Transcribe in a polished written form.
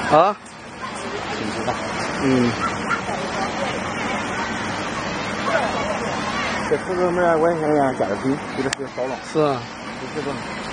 啊？ 挺知道。 嗯。 这40块钱假的皮，有点少了。 是啊。 就这个。